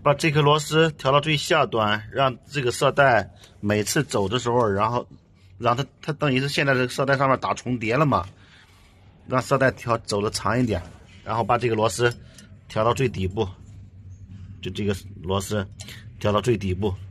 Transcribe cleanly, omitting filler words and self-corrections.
把这颗螺丝调到最下端，让这个色带每次走的时候，然后让它等于是现在这个色带上面打重叠了嘛，让色带走的长一点，然后把这个螺丝调到最底部，就这个螺丝调到最底部。